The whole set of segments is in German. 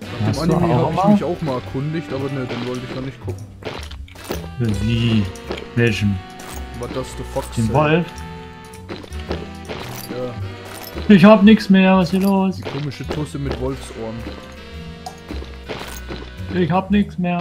Nach dem Anime habe ich mich auch mal erkundigt, aber ne, den wollte ich noch nicht gucken. Wie? Welchen? War das The Fox? Den Wolf? Ja. Ich hab nix mehr, was ist hier los? Die komische Tusse mit Wolfsohren. Ich hab nix mehr.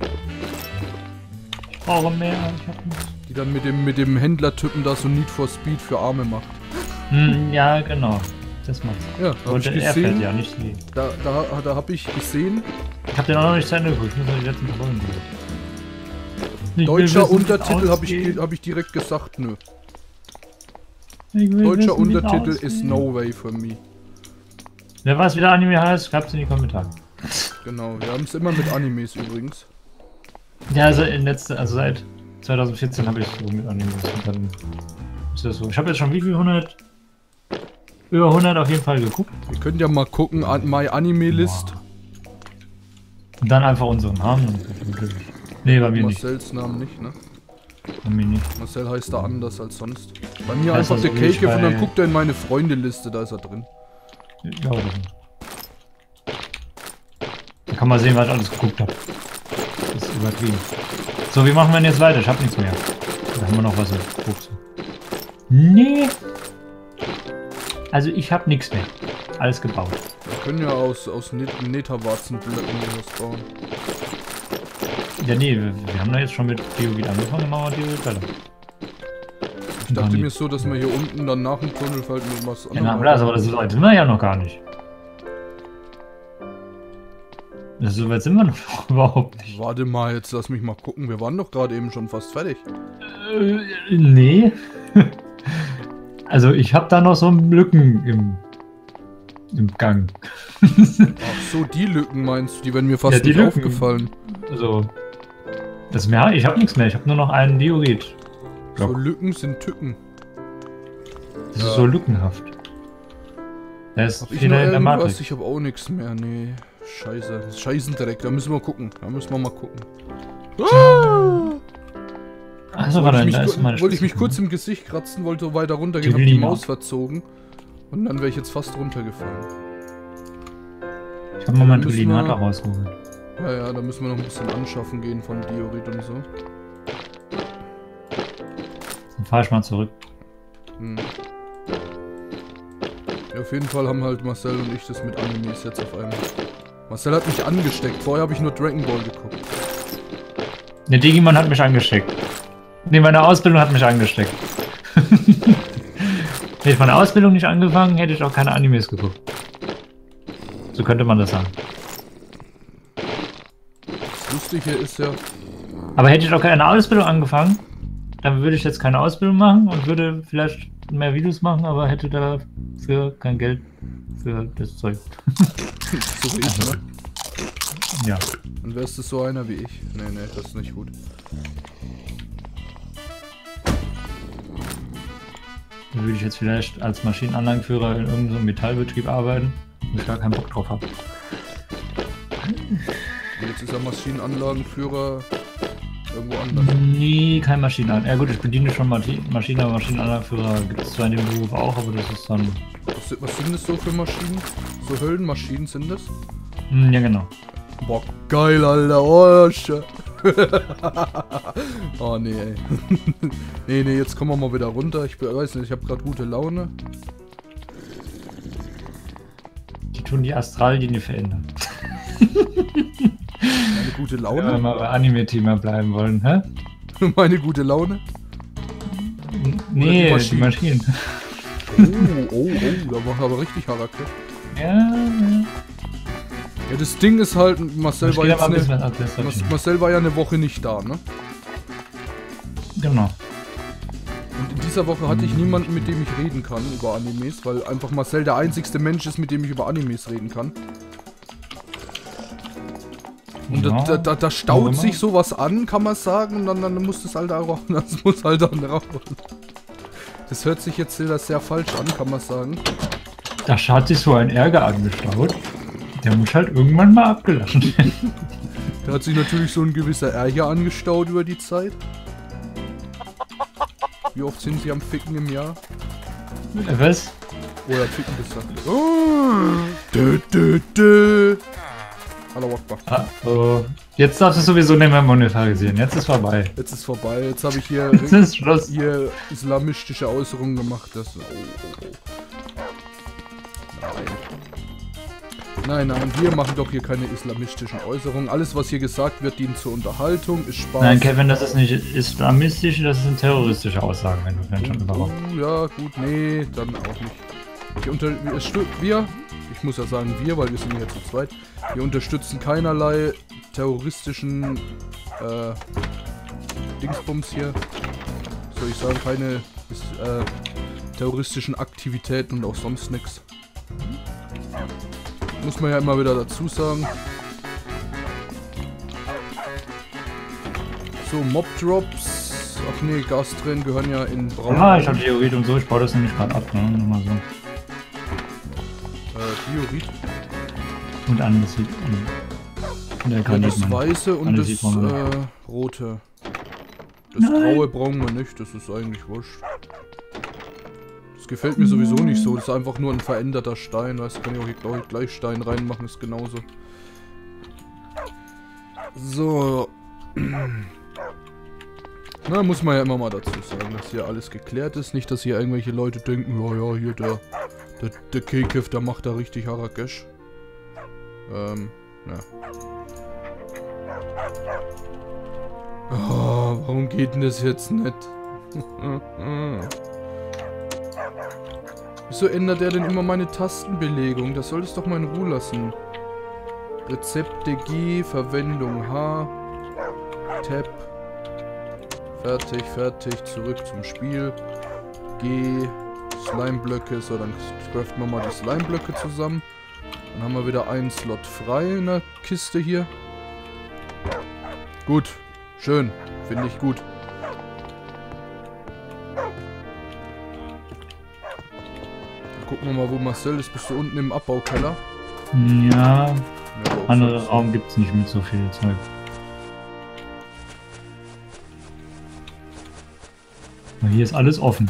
Ich brauche mehr, ich hab nichts. Die dann mit dem Händlertypen da so Need for Speed für Arme macht. Hm, ja, genau. Das macht's. Ja, hab ich gesehen. Ja, nicht sie. Da hab ich gesehen. Ich hab den auch noch nicht zu Ende geguckt, ich muss noch die letzten Folgen sehen. Deutscher Untertitel hab ich direkt gesagt, nö. Deutscher Untertitel ist no way for me. Wer weiß, wie der Anime heißt, schreibt's in die Kommentare. Genau, wir haben es immer mit Animes übrigens. Ja, also seit 2014 habe ich so mit Animes und dann ist das so. Ich habe jetzt schon wie viel? Über 100 auf jeden Fall geguckt. Ihr könnt ja mal gucken, My Anime List. Und dann einfach unseren Namen. Nee, bei mir nicht. Marcells Namen nicht, ne? Bei mir nicht. Marcel heißt da anders als sonst. Bei mir heißt einfach der also Cake und dann guckt er in meine Freundeliste, da ist er drin. Ja, oder so. Da kann man sehen, was ich alles geguckt habe. Das ist übertrieben. So, wie machen wir denn jetzt weiter? Ich hab nichts mehr. Da haben wir noch was im Fuchs. Nee. Also ich hab nichts mehr. Alles gebaut. Wir können ja aus Netherwarzenblöcken was bauen. Ja, nee, wir haben da jetzt schon mit Geovid angefangen, dann machen wir Geovid weiter. Ich dachte mir so, dass wir hier unten dann nach dem Tunnel halt mit was anderes. Ja, aber das ist so weit sind wir ja noch gar nicht. So weit sind wir noch überhaupt nicht. Warte mal, jetzt lass mich mal gucken. Wir waren doch gerade eben schon fast fertig. Nee. Also ich habe da noch so Lücken im Gang. Ach so, die Lücken meinst du? Die werden mir fast nicht aufgefallen. Also, ich habe nichts mehr. Ich habe nur noch einen Diorit. So Lücken sind Tücken. Das ist so lückenhaft. Da ist viel in der Matrix. Ich habe auch nichts mehr. Nee, scheiße. Scheißendreck. Da müssen wir gucken. Da müssen wir mal gucken. Also, wollte ich mich kurz im Gesicht kratzen, wollte weiter runtergehen, hab die Maus verzogen. Und dann wäre ich jetzt fast runtergefallen. Ich habe mal mein Tulinata rausgeholt. Ja, da müssen wir noch ein bisschen anschaffen gehen von Diorit und so. Dann fahr ich mal zurück. Ja, auf jeden Fall haben halt Marcel und ich das mit Animes jetzt auf einmal. Marcel hat mich angesteckt. Vorher habe ich nur Dragon Ball geguckt. Der Digimon hat mich angesteckt. Nee, meine Ausbildung hat mich angesteckt. Hätte ich meine Ausbildung nicht angefangen, hätte ich auch keine Animes geguckt. So könnte man das sagen. Das Lustige ist ja... Aber hätte ich auch keine Ausbildung angefangen, dann würde ich jetzt keine Ausbildung machen und würde vielleicht mehr Videos machen, aber hätte dafür kein Geld für das Zeug. So wie ich, ne? Ja. Und wärst du so einer wie ich? Nee, das ist nicht gut. Dann würde ich jetzt vielleicht als Maschinenanlagenführer in irgendeinem Metallbetrieb arbeiten, wo ich gar keinen Bock drauf habe. Und jetzt ist er Maschinenanlagenführer irgendwo anders. Nee, kein Maschinenanlagen. Ja gut, ich bediene schon Maschinen, aber Maschinenanlagenführer gibt es zwar in dem Beruf auch, aber das ist dann... Was sind das so für Maschinen? So Höllenmaschinen sind das? Ja, genau. Boah, geil, Alter. Oh, shit. Oh, nee, ey. Nee, jetzt kommen wir mal wieder runter. Ich weiß nicht, ich habe gerade gute Laune. Die tun die Astrallinie verändern. Meine gute Laune? Wenn wir mal bei Anime-Thema bleiben wollen, hä? Meine gute Laune? Nee, die Maschinen. Oh, da war aber richtig Harake. Ja. Ja, das Ding ist halt, Marcel war ja eine Woche nicht da, ne? Genau. Und in dieser Woche hatte ich niemanden, mit dem ich reden kann über Animes, weil einfach Marcel der einzigste Mensch ist, mit dem ich über Animes reden kann. Und ja, da staut sich sowas an, kann man sagen, und dann muss das halt auch, das muss halt dann raus. Das hört sich jetzt sehr falsch an, kann man sagen. Da hat sich so ein Ärger angestaut. Der muss halt irgendwann mal abgelassen werden. Da hat sich natürlich so ein gewisser Ärger angestaut über die Zeit. Wie oft sind sie am Ficken im Jahr? Was? Oder Ficken gesagt. Oh, Allah Akbar. Ah, oh. Jetzt darfst du sowieso nicht mehr monetarisieren. Jetzt ist vorbei. Jetzt ist vorbei. Jetzt habe ich hier, Jetzt ist Schluss. hier islamistische Äußerungen gemacht. Das, Nein, wir machen doch hier keine islamistischen Äußerungen. Alles, was hier gesagt wird, dient zur Unterhaltung, ist Spaß. Nein, Kevin, das ist nicht islamistisch, das sind terroristische Aussagen, wenn du dann schon überhaupt. Ja, gut, nee, dann auch nicht. Ich muss ja sagen wir, weil wir sind hier zu zweit. Wir unterstützen keinerlei terroristischen Dingsbums hier. Soll ich sagen, keine terroristischen Aktivitäten und auch sonst nichts. Muss man ja immer wieder dazu sagen. So, Mob-Drops. Ach nee, Gastränen gehören ja in Braun. Ja, ich hab Diorit und so, ich baue das nämlich gerade ab, ne? Nur mal so. Diorit. Und Andesit. Ja, das Weiße und das Rote. Das Graue brauchen wir nicht, das ist eigentlich wurscht. Das gefällt mir sowieso nicht so, das ist einfach nur ein veränderter Stein, weißt du, kann ich auch hier gleich Stein reinmachen, ist genauso. So. Na, muss man ja immer mal dazu sagen, dass hier alles geklärt ist, nicht, dass hier irgendwelche Leute denken, ja, hier der Kekev, der macht da richtig Harakesh. Ja. Oh, warum geht denn das jetzt nicht? Wieso ändert er denn immer meine Tastenbelegung? Das soll es doch mal in Ruhe lassen. Rezepte G, Verwendung H, Tab. Fertig, zurück zum Spiel. G, Slimeblöcke, so dann craften wir mal die Slimeblöcke zusammen. Dann haben wir wieder einen Slot frei in der Kiste hier. Gut, schön, finde ich gut. Dann gucken wir mal, wo Marcel ist. Bist du unten im Abbaukeller? Ja, andere Raum gibt es nicht mit so viel Zeug. Hier ist alles offen.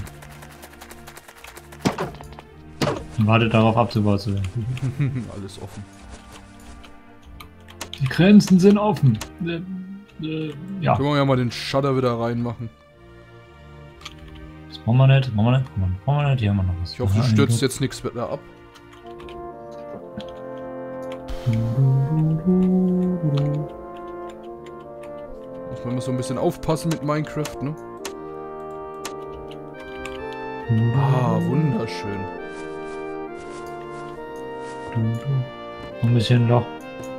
Und wartet darauf abzubaut zu werden. Alles offen. Die Grenzen sind offen. Ja. Können wir ja mal den Shutter wieder reinmachen. Das machen wir nicht, Hier haben wir noch was. Ich hoffe, du stürzt jetzt nichts mehr ab. Muss man immer so ein bisschen aufpassen mit Minecraft, ne? Ah, wunderschön. Ein bisschen Loch.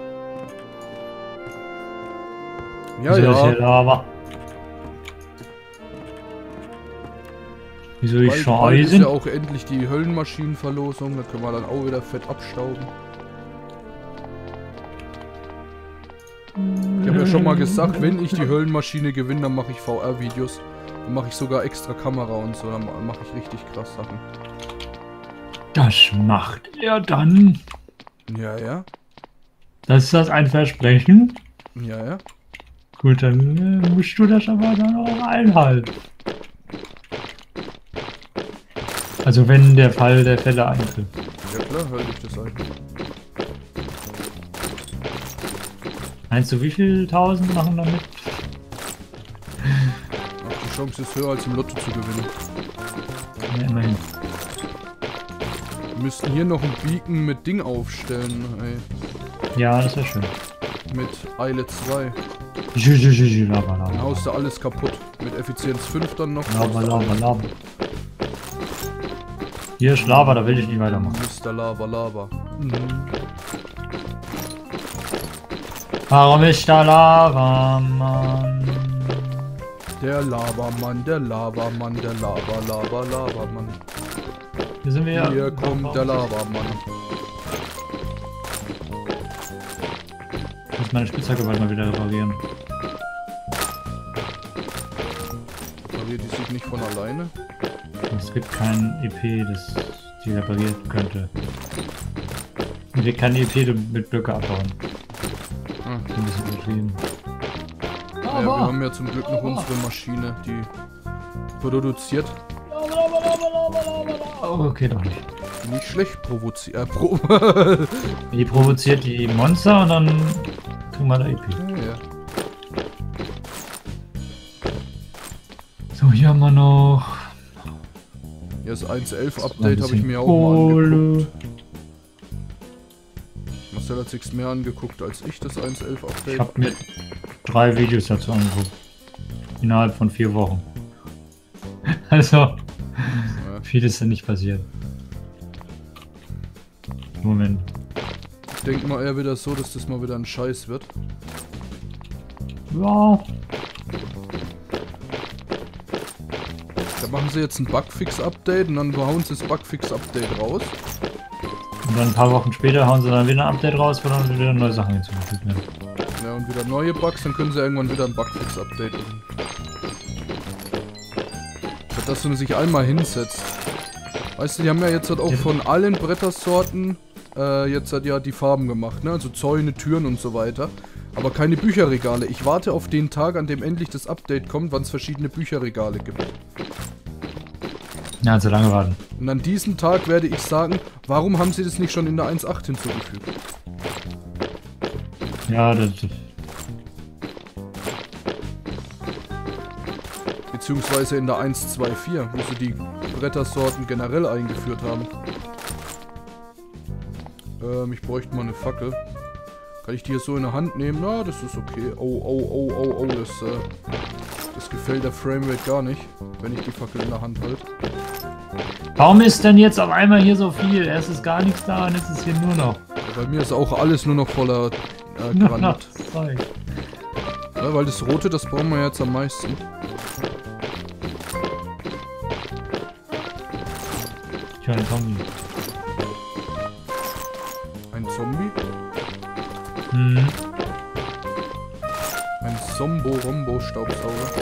Ja, ja. Lava. Wieso ich schon bald ist ja auch endlich die Höllenmaschinenverlosung. Da können wir dann auch wieder fett abstauben. Ich habe ja schon mal gesagt, wenn ich die Höllenmaschine gewinne, dann mache ich VR-Videos. Dann mache ich sogar extra Kamera und so. Dann mache ich richtig krass Sachen. Das macht er dann. Ja, ja. Das ist das ein Versprechen? Ja, ja. Gut, dann musst du das aber dann auch einhalten. Also wenn der Fall der Fälle eintritt. Ja klar, halte ich das ein. Meinst du, wie viel Tausend machen damit? Ach, die Chance ist höher als im Lotto zu gewinnen. Ja, immerhin. Wir müssten hier noch ein Beacon mit Ding aufstellen, ey. Ja, das wäre schön. Mit Eile 2. Lava. Dann haust du alles kaputt. Mit Effizienz 5 dann noch. Lava. Hier ist Lava, da will ich nicht weitermachen. Mr. Lava. Mhm. Warum ist da Lava, Mann? Der Lavamann. Hier sind wir ja. Hier kommt der Lavamann. Ich muss meine Spitzhacke bald mal wieder reparieren. Repariert die sich nicht von alleine? Es gibt kein EP, das die repariert könnte. Und wir können EP mit Blöcke abbauen. Ah. Ein bisschen übertrieben. Ja, wir haben ja zum Glück noch unsere Maschine, die produziert. Oh, okay, doch nicht. Nicht schlecht provoziert. Die provoziert die Monster und dann kriegen wir da EP. Ja. So, hier haben wir noch. Ja, das 1.11 Update habe ich mir auch mal angeguckt. Marcel hat sich's mehr angeguckt als ich, das 1.11 Update. Ich habe mir 3 Videos dazu angeguckt. Innerhalb von 4 Wochen. Also, ja. Viel ist da nicht passiert. Moment. Ich denke mal eher wieder so, dass das mal wieder ein Scheiß wird. Ja. Da machen sie jetzt ein Bugfix-Update und dann hauen sie das Bugfix-Update raus. Und dann ein paar Wochen später hauen sie dann wieder ein Update raus, wo dann wieder neue Sachen hinzugefügt werden. Ja, und wieder neue Bugs, dann können sie irgendwann wieder ein Bugfix-Update machen. Dass du sich einmal hinsetzt. Weißt du, die haben ja jetzt halt auch von allen Brettersorten jetzt halt ja die Farben gemacht, ne? Also Zäune, Türen und so weiter. Aber keine Bücherregale. Ich warte auf den Tag, an dem endlich das Update kommt, wann es verschiedene Bücherregale gibt. Ja, zu lange warten. Und an diesem Tag werde ich sagen, warum haben sie das nicht schon in der 1.8 hinzugefügt? Ja, das... Beziehungsweise in der 1.2.4, wo sie die Brettersorten generell eingeführt haben. Ich bräuchte mal eine Fackel. Kann ich die hier so in der Hand nehmen? Na, das ist okay. Oh, das gefällt der Framerate gar nicht, wenn ich die Fackel in der Hand halte. Warum ist denn jetzt auf einmal hier so viel? Erst ist gar nichts da und jetzt ist hier nur noch. Ja, bei mir ist auch alles nur noch voller Granit. Ja, weil das Rote, das brauchen wir jetzt am meisten. Ich höre einen Zombie. Ein Zombie? Mhm. Ein Zombo-Rombo-Staubsauger.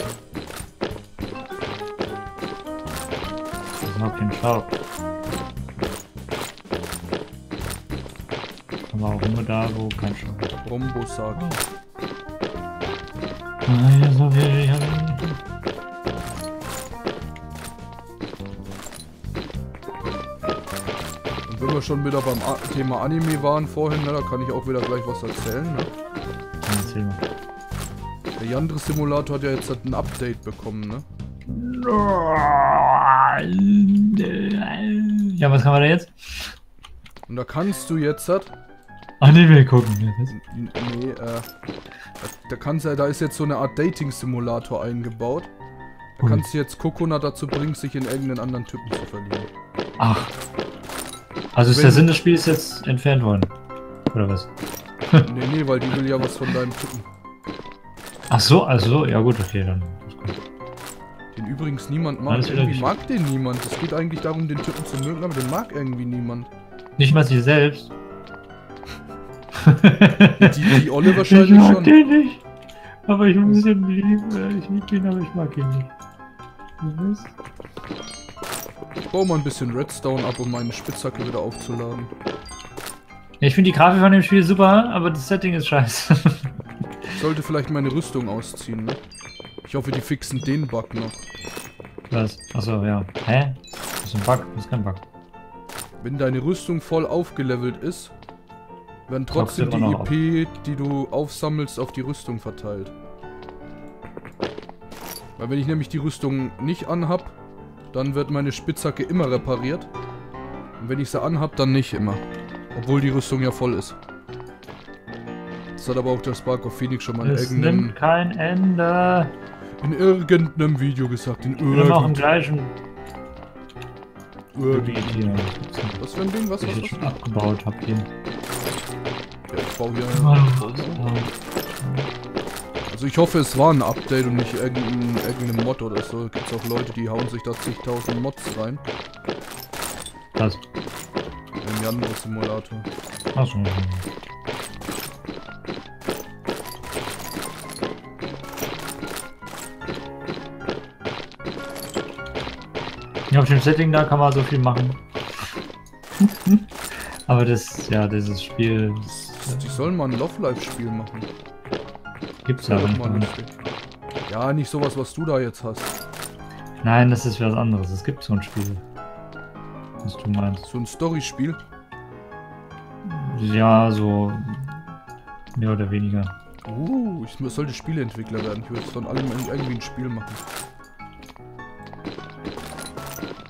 Ich mag den Staub. Aber auch nur da, wo kein Staub ist. Rombo-Sarg. So viel ich habe. Und wenn wir schon wieder beim Thema Anime waren vorhin, ne, da kann ich auch wieder gleich was erzählen. Ne? Erzähl mal. Der Yandere-Simulator hat ja jetzt ein Update bekommen, ne? Ja, was kann man da jetzt? Und da kannst du jetzt halt... Ach nee, wir gucken. Nee, da ist jetzt so eine Art Dating-Simulator eingebaut. Da kannst du jetzt Kokona dazu bringen, sich in irgendeinen anderen Typen zu verlieben. Ach. Also ist der Sinn des Spiels jetzt entfernt worden? Oder was? Nee, weil die will ja was von deinem Typen. Ach so, also, ja gut, okay, dann. Den übrigens niemand mag. Irgendwie mag den niemand. Es geht eigentlich darum, den Typen zu mögen, aber den mag irgendwie niemand. Nicht mal sie selbst. Die Olle wahrscheinlich schon. Ich mag den nicht. Aber ich muss ihn lieben. Ich liebe ihn, aber ich mag ihn nicht. Was? Ich baue mal ein bisschen Redstone ab, um meine Spitzhacke wieder aufzuladen. Ja, ich finde die Grafik von dem Spiel super, aber das Setting ist scheiße. Ich sollte vielleicht meine Rüstung ausziehen, ne? Ich hoffe, die fixen den Bug noch. Was? Achso, ja. Hä? Das ist ein Bug? Das ist kein Bug. Wenn deine Rüstung voll aufgelevelt ist, werden trotzdem die EP, die du aufsammelst, auf die Rüstung verteilt. Weil wenn ich nämlich die Rüstung nicht anhab, dann wird meine Spitzhacke immer repariert. Und wenn ich sie anhab, dann nicht immer. Obwohl die Rüstung ja voll ist. Das hat aber auch der Spark of Phoenix schon mal in irgendeinem... nimmt kein Ende. In irgendeinem Video gesagt. In irgendeinem... auch im gleichen... Video. Was für ein Ding? Was ich schon abgebaut habe hier. Ja, ich baue hier... Also ich hoffe, es war ein Update und nicht irgendein Mod oder so. Gibt's auch Leute, die hauen sich da zigtausend Mods rein. Was? Im Yandere-Simulator. Achso. Ja, auf dem Setting da kann man so viel machen. Aber das, ja, dieses Spiel... Die sollen mal ein Love-Life-Spiel machen. Gibt's ja nicht. Ja, nicht sowas, was du da jetzt hast. Nein, das ist was anderes. Es gibt so ein Spiel. was du meinst. So ein Storyspiel? Ja, so mehr oder weniger. Ich sollte Spieleentwickler werden. Ich würde jetzt von allem irgendwie ein Spiel machen.